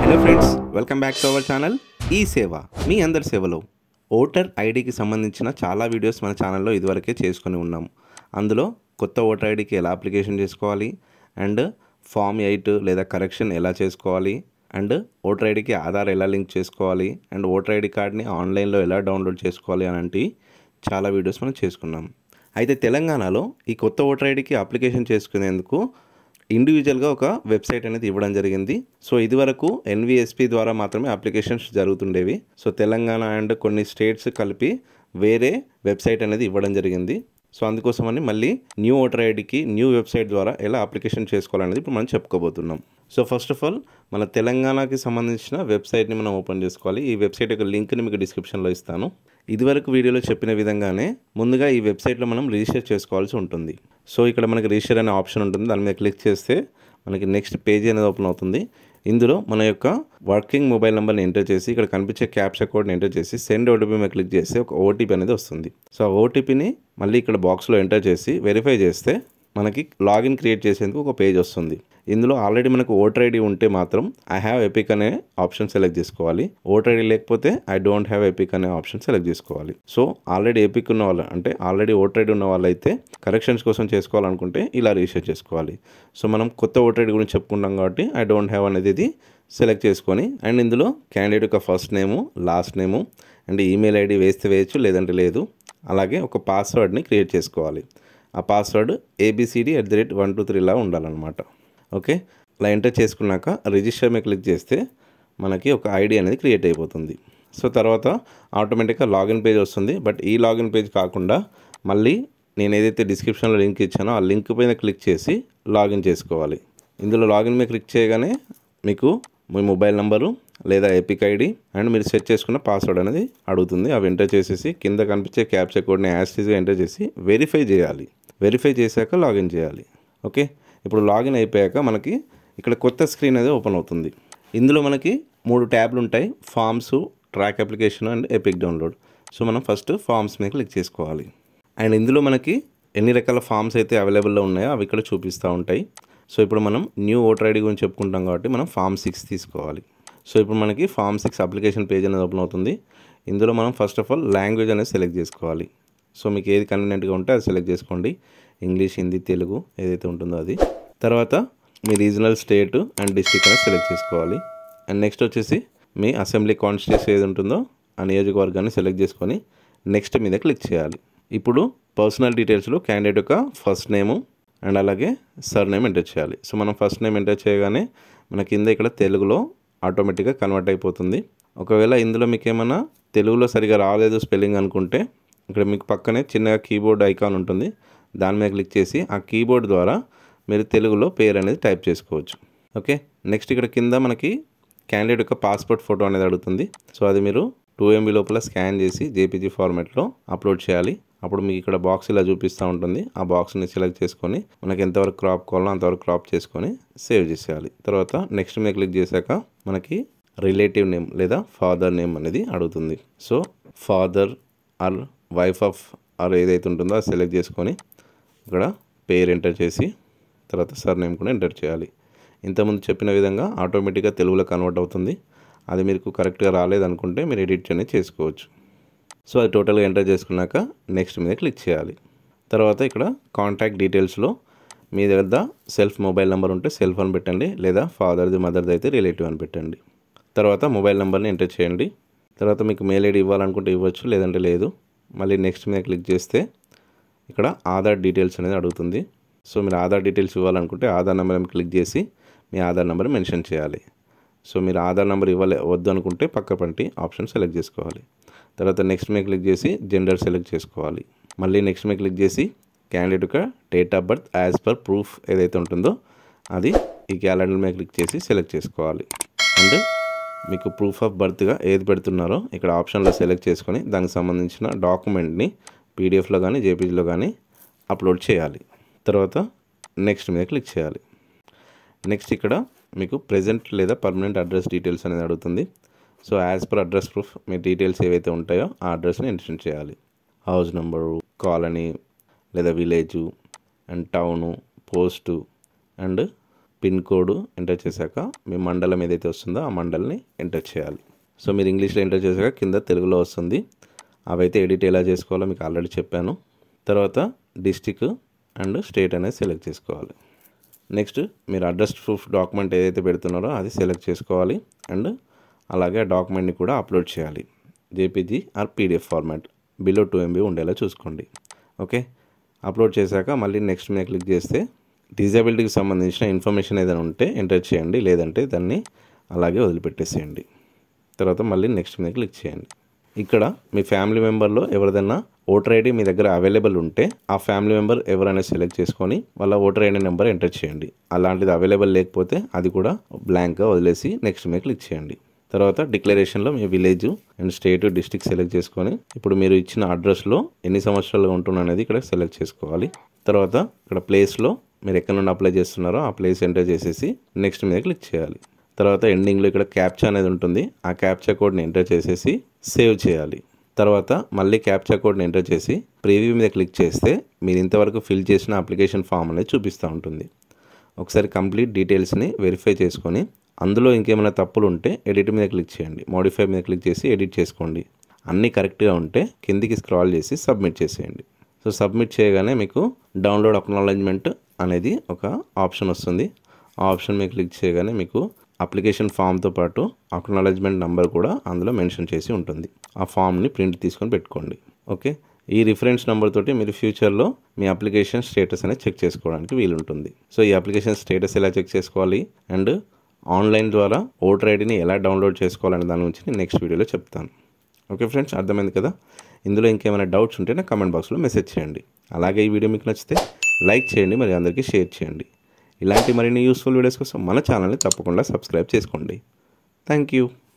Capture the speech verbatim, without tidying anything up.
Hello friends, welcome back to our channel ఈ సేవ మీ అందరి సేవలో. ఓటర్ ఐడికి సంబంధించిన చాలా వీడియోస్ మన ఛానల్లో ఇదివరకే చేసుకొని ఉన్నాము. అందులో కొత్త ఓటర్ ఐడికి ఎలా అప్లికేషన్ చేసుకోవాలి, అండ్ ఫామ్ ఎయిట్ లేదా కరెక్షన్ ఎలా చేసుకోవాలి, అండ్ ఓటర్ ఐడికి ఆధార్ ఎలా లింక్ చేసుకోవాలి, అండ్ ఓటర్ ఐడి కార్డ్ని ఆన్లైన్లో ఎలా డౌన్లోడ్ చేసుకోవాలి అలాంటి చాలా వీడియోస్ మనం చేసుకున్నాం. అయితే తెలంగాణలో ఈ కొత్త ఓటర్ ఐడికి అప్లికేషన్ చేసుకునేందుకు ఇండివిజువల్గా ఒక వెబ్సైట్ అనేది ఇవ్వడం జరిగింది. సో ఇదివరకు ఎన్విఎస్పి ద్వారా మాత్రమే అప్లికేషన్స్ జరుగుతుండేవి. సో తెలంగాణ అండ్ కొన్ని స్టేట్స్ కలిపి వేరే వెబ్సైట్ అనేది ఇవ్వడం జరిగింది. సో అందుకోసమని మళ్ళీ న్యూ ఓటర్ ఐడికి న్యూ వెబ్సైట్ ద్వారా ఎలా అప్లికేషన్ చేసుకోవాలనేది ఇప్పుడు మనం చెప్పుకోబోతున్నాం. సో ఫస్ట్ ఆఫ్ ఆల్ మన తెలంగాణకి సంబంధించిన వెబ్సైట్ని మనం ఓపెన్ చేసుకోవాలి. ఈ వెబ్సైట్ యొక్క లింక్ని మీకు డిస్క్రిప్షన్లో ఇస్తాను. ఇదివరకు వీడియోలో చెప్పిన విధంగానే ముందుగా ఈ వెబ్సైట్లో మనం రిజిస్టర్ చేసుకోవాల్సి ఉంటుంది. సో ఇక్కడ మనకి రిజిస్టర్ అనే ఆప్షన్ ఉంటుంది. దాని మీద క్లిక్ చేస్తే మనకి నెక్స్ట్ పేజీ అనేది ఓపెన్ అవుతుంది. ఇందులో మన యొక్క వర్కింగ్ మొబైల్ నెంబర్ని ఎంటర్ చేసి ఇక్కడ కనిపించే క్యాప్చా కోడ్ని ఎంటర్ చేసి సెండ్ ఓటీపీ మీద క్లిక్ చేస్తే ఒక ఓటీపీ అనేది వస్తుంది. సో ఆ ఓటీపీని మళ్ళీ ఇక్కడ బాక్స్లో ఎంటర్ చేసి వెరిఫై చేస్తే మనకి లాగిన్ క్రియేట్ చేసేందుకు ఒక పేజ్ వస్తుంది. ఇందులో ఆల్రెడీ మనకు ఓటర్ ఐడి ఉంటే మాత్రం ఐ హ్యావ్ ఎపిక్ అనే ఆప్షన్ సెలెక్ట్ చేసుకోవాలి. ఓటర్ ఐడి లేకపోతే ఐ డోంట్ హ్యావ్ ఎపిక్ అనే ఆప్షన్ సెలెక్ట్ చేసుకోవాలి. సో ఆల్రెడీ ఎపిక్ ఉన్న వాళ్ళు అంటే ఆల్రెడీ ఓటర్ ఐడి ఉన్న వాళ్ళైతే కరెక్షన్స్ కోసం చేసుకోవాలనుకుంటే ఇలా రిజిస్టర్ చేసుకోవాలి. సో మనం కొత్త ఓటర్ ఐడి గురించి చెప్పుకుంటాం కాబట్టి ఐ డోంట్ హ్యావ్ అనేది ఇది సెలెక్ట్ చేసుకొని అండ్ ఇందులో క్యాండిడేట్ యొక్క first name, last name and email ID వేస్తే వేయచ్చు, లేదంటే లేదు. అలాగే ఒక పాస్వర్డ్ని క్రియేట్ చేసుకోవాలి. ఆ password A B C D at the rate one two three లా ఉండాలన్నమాట. ఓకే, అలా ఎంటర్ చేసుకున్నాక రిజిస్టర్ మీద క్లిక్ చేస్తే మనకి ఒక ఐడి అనేది క్రియేట్ అయిపోతుంది. సో తర్వాత ఆటోమేటిక్గా లాగిన్ పేజ్ వస్తుంది. బట్ ఈ లాగిన్ పేజ్ కాకుండా మళ్ళీ నేను ఏదైతే డిస్క్రిప్షన్లో లింక్ ఇచ్చానో ఆ లింక్ పైన క్లిక్ చేసి లాగిన్ చేసుకోవాలి. ఇందులో లాగిన్ మీద క్లిక్ చేయగానే మీకు మీ మొబైల్ నెంబరు లేదా ఎపిక్ ఐడి అండ్ మీరు సెట్ చేసుకున్న పాస్వర్డ్ అనేది అడుగుతుంది. అవి ఎంటర్ చేసేసి కింద కనిపించే క్యాప్చా కోడ్ని యాస్టీస్గా ఎంటర్ చేసి వెరిఫై చేయాలి. వెరిఫై చేశాక లాగిన్ చేయాలి. ఓకే, ఇప్పుడు లాగిన్ అయిపోయాక మనకి ఇక్కడ కొత్త స్క్రీన్ అనేది ఓపెన్ అవుతుంది. ఇందులో మనకి మూడు ట్యాబ్లు ఉంటాయి: forms, track application and EPIC download. So మనం ఫస్ట్ ఫామ్స్ మీద క్లిక్ చేసుకోవాలి. అండ్ ఇందులో మనకి ఎన్ని రకాల ఫామ్స్ అయితే అవైలబుల్లో ఉన్నాయో అవి ఇక్కడ చూపిస్తూ ఉంటాయి. సో ఇప్పుడు మనం న్యూ ఓటర్ ఐడి గురించి చెప్పుకుంటాం కాబట్టి మనం ఫామ్ సిక్స్ తీసుకోవాలి. సో ఇప్పుడు మనకి ఫామ్ సిక్స్ అప్లికేషన్ పేజ్ అనేది ఓపెన్ అవుతుంది. ఇందులో మనం ఫస్ట్ ఆఫ్ ఆల్ లాంగ్వేజ్ అనేది సెలెక్ట్ చేసుకోవాలి. సో మీకు ఏది కన్వీనియంట్గా ఉంటే అది సెలెక్ట్ చేసుకోండి. ఇంగ్లీష్, హిందీ, తెలుగు ఏదైతే ఉంటుందో అది. తర్వాత మీ రీజనల్ స్టేట్ అండ్ డిస్ట్రిక్ట్ అనేది సెలెక్ట్ చేసుకోవాలి. అండ్ నెక్స్ట్ వచ్చేసి మీ అసెంబ్లీ కాన్స్టిట్యూన్సీ ఏది ఉంటుందో ఆ నియోజకవర్గాన్ని సెలెక్ట్ చేసుకొని నెక్స్ట్ మీద క్లిక్ చేయాలి. ఇప్పుడు పర్సనల్ డీటెయిల్స్లో క్యాండిడేట్ యొక్క ఫస్ట్ నేము అండ్ అలాగే సర్ నేమ్ ఎంటర్ చేయాలి. సో మనం ఫస్ట్ నేమ్ ఎంటర్ చేయగానే మన కింద ఇక్కడ తెలుగులో ఆటోమేటిక్గా కన్వర్ట్ అయిపోతుంది. ఒకవేళ ఇందులో మీకు ఏమైనా తెలుగులో సరిగా రాలేదు స్పెల్లింగ్ అనుకుంటే ఇక్కడ మీకు పక్కనే చిన్నగా కీబోర్డ్ ఐకాన్ ఉంటుంది. దాని మీద క్లిక్ చేసి ఆ కీబోర్డ్ ద్వారా మీరు తెలుగులో పేరు అనేది టైప్ చేసుకోవచ్చు. ఓకే, నెక్స్ట్ ఇక్కడ కింద మనకి క్యాండిడేట్ యొక్క పాస్పోర్ట్ ఫోటో అనేది అడుగుతుంది. సో అది మీరు టూ ఎంబీ లోపల స్కాన్ చేసి జేపీజీ ఫార్మాట్లో అప్లోడ్ చేయాలి. అప్పుడు మీకు ఇక్కడ బాక్స్ ఇలా చూపిస్తూ ఉంటుంది. ఆ బాక్స్ని సెలెక్ట్ చేసుకొని మనకి ఎంతవరకు క్రాప్ కావాలో అంతవరకు క్రాప్ చేసుకొని సేవ్ చేసేయాలి. తర్వాత నెక్స్ట్ మీద క్లిక్ చేశాక మనకి రిలేటివ్ నేమ్ లేదా ఫాదర్ నేమ్ అనేది అడుగుతుంది. So father or wife of or ఏదైతే ఉంటుందో అది సెలెక్ట్ చేసుకొని ఇక్కడ పేరు ఎంటర్ చేసి తర్వాత సర్ నేమ్ కూడా ఎంటర్ చేయాలి. ఇంతకుముందు చెప్పిన విధంగా ఆటోమేటిక్గా తెలుగులో కన్వర్ట్ అవుతుంది. అది మీకు కరెక్ట్గా రాలేదనుకుంటే మీరు ఎడిట్ అనేది చేసుకోవచ్చు. సో అది టోటల్గా ఎంటర్ చేసుకున్నాక నెక్స్ట్ మీద క్లిక్ చేయాలి. తర్వాత ఇక్కడ కాంటాక్ట్ డీటెయిల్స్లో మీ దగ్గర సెల్ఫ్ మొబైల్ నెంబర్ ఉంటే సెల్ఫ్ అని పెట్టండి, లేదా ఫాదర్ది మదర్ది అయితే రిలేటివ్ అని పెట్టండి. తర్వాత మొబైల్ నెంబర్ని ఎంటర్ చేయండి. తర్వాత మీకు మెయిల్ ఐడి ఇవ్వాలనుకుంటే ఇవ్వచ్చు, లేదంటే లేదు. మళ్ళీ నెక్స్ట్ మీద క్లిక్ చేస్తే ఇక్కడ ఆధార్ డీటెయిల్స్ అనేది అడుగుతుంది. సో మీరు ఆధార్ డీటెయిల్స్ ఇవ్వాలనుకుంటే ఆధార్ నెంబర్ మీద క్లిక్ చేసి మీ ఆధార్ నెంబర్ మెన్షన్ చేయాలి. సో మీరు ఆధార్ నెంబర్ ఇవ్వలే వద్దు అనుకుంటే పక్క పంటి ఆప్షన్ సెలెక్ట్ చేసుకోవాలి. తర్వాత నెక్స్ట్ మీద క్లిక్ చేసి జెండర్ సెలెక్ట్ చేసుకోవాలి. మళ్ళీ నెక్స్ట్ మీద క్లిక్ చేసి క్యాండిడేట్ యొక్క date of birth as per proof ఏదైతే ఉంటుందో అది ఈ క్యాలెండర్ మీద క్లిక్ చేసి సెలెక్ట్ చేసుకోవాలి. అండ్ మీకు ప్రూఫ్ ఆఫ్ బర్త్గా ఏది పెడుతున్నారో ఇక్కడ ఆప్షన్లో సెలెక్ట్ చేసుకొని దానికి సంబంధించిన డాక్యుమెంట్ని పీడిఎఫ్లో కానీ జేపీజీలో కానీ అప్లోడ్ చేయాలి. తర్వాత నెక్స్ట్ మీద క్లిక్ చేయాలి. నెక్స్ట్ ఇక్కడ మీకు ప్రెజెంట్ లేదా పర్మనెంట్ అడ్రస్ డీటెయిల్స్ అనేది అడుగుతుంది. So as per address proof మీ డీటెయిల్స్ ఏవైతే ఉంటాయో ఆ అడ్రస్ని మెన్షన్ చేయాలి. హౌస్ నెంబరు, కాలనీ లేదా village and town, post and pin code enter చేశాక మీ మండలం ఏదైతే వస్తుందో ఆ మండల్ని ఎంటర్ చేయాలి. సో మీరు ఇంగ్లీష్లో ఎంటర్ చేశాక కింద తెలుగులో వస్తుంది. అవైతే ఎడిట్ ఎలా చేసుకోవాలో మీకు ఆల్రెడీ చెప్పాను. తర్వాత డిస్టిక్ అండ్ స్టేట్ అనేది సెలెక్ట్ చేసుకోవాలి. నెక్స్ట్ మీరు అడ్రస్ ప్రూఫ్ డాక్యుమెంట్ ఏదైతే పెడుతున్నారో అది సెలెక్ట్ చేసుకోవాలి. అండ్ అలాగే ఆ డాక్యుమెంట్ని కూడా అప్లోడ్ చేయాలి. JPG or PDF format below two MB ఉండేలా చూసుకోండి. ఓకే, అప్లోడ్ చేశాక మళ్ళీ నెక్స్ట్ మీద క్లిక్ చేస్తే డిజేబిలిటీకి సంబంధించిన ఇన్ఫర్మేషన్ ఏదైనా ఉంటే ఎంటర్ చేయండి, లేదంటే దాన్ని అలాగే వదిలిపెట్టేసేయండి. తర్వాత మళ్ళీ నెక్స్ట్ మీద క్లిక్ చేయండి. ఇక్కడ మీ ఫ్యామిలీ మెంబర్లో ఎవరిదైనా ఓటర్ ఐడి మీ దగ్గర అవైలబుల్ ఉంటే ఆ ఫ్యామిలీ మెంబర్ ఎవరైనా సెలెక్ట్ చేసుకొని వాళ్ళ ఓటర్ ఐడి నెంబర్ ఎంటర్ చేయండి. అలాంటిది అవైలబుల్ లేకపోతే అది కూడా బ్లాంక్గా వదిలేసి నెక్స్ట్ మీద క్లిక్ చేయండి. తర్వాత డిక్లరేషన్లో మీ village and state district select చేసుకొని ఇప్పుడు మీరు ఇచ్చిన అడ్రస్లో ఎన్ని సంవత్సరాలు ఉంటున్నా అనేది ఇక్కడ సెలెక్ట్ చేసుకోవాలి. తర్వాత ఇక్కడ ప్లేస్లో మీరు ఎక్కడ నుండి అప్లై చేస్తున్నారో ఆ ప్లేస్ ఎంటర్ చేసేసి నెక్స్ట్ మీద క్లిక్ చేయాలి. తర్వాత ఎండింగ్లో ఇక్కడ క్యాప్చా అనేది ఉంటుంది. ఆ క్యాప్చా కోడ్ని ఎంటర్ చేసేసి సేవ్ చేయాలి. తర్వాత మళ్ళీ క్యాప్చా కోడ్ని ఎంటర్ చేసి ప్రివ్యూ మీద క్లిక్ చేస్తే మీరు ఇంతవరకు ఫిల్ చేసిన అప్లికేషన్ ఫామ్ అనేది చూపిస్తూ ఉంటుంది. ఒకసారి కంప్లీట్ డీటెయిల్స్ని వెరిఫై చేసుకొని అందులో ఇంకేమైనా తప్పులు ఉంటే ఎడిట్ మీద క్లిక్ చేయండి. మోడిఫై మీద క్లిక్ చేసి ఎడిట్ చేసుకోండి. అన్నీ కరెక్ట్గా ఉంటే కిందికి స్క్రాల్ చేసి సబ్మిట్ చేసేయండి. సో సబ్మిట్ చేయగానే మీకు డౌన్లోడ్ అక్నాలెడ్జ్మెంట్ అనేది ఒక ఆప్షన్ వస్తుంది. ఆ ఆప్షన్ మీద క్లిక్ చేయగానే మీకు అప్లికేషన్ ఫామ్తో పాటు అక్నాలెడ్జ్మెంట్ నెంబర్ కూడా అందులో మెన్షన్ చేసి ఉంటుంది. ఆ ఫామ్ని ప్రింట్ తీసుకొని పెట్టుకోండి. ఓకే, ఈ రిఫరెన్స్ నెంబర్ తోటి మీరు ఫ్యూచర్లో మీ అప్లికేషన్ స్టేటస్ అనేది చెక్ చేసుకోవడానికి వీలుంటుంది. సో ఈ అప్లికేషన్ స్టేటస్ ఎలా చెక్ చేసుకోవాలి అండ్ ఆన్లైన్ ద్వారా ఓటర్ ఐడిని ఎలా డౌన్లోడ్ చేసుకోవాలనే దాని గురించి నేను నెక్స్ట్ వీడియోలో చెప్తాను. ఓకే ఫ్రెండ్స్, అర్థమైంది కదా? ఇందులో ఇంకేమైనా డౌట్స్ ఉంటే నాకు కమెంట్ బాక్స్లో మెసేజ్ చేయండి. అలాగే ఈ వీడియో మీకు నచ్చితే లైక్ చేయండి, మరి అందరికీ షేర్ చేయండి. ఇలాంటి మరిన్ని యూస్ఫుల్ వీడియోస్ కోసం మన ఛానల్ని తప్పకుండా సబ్స్క్రైబ్ చేసుకోండి. Thank you.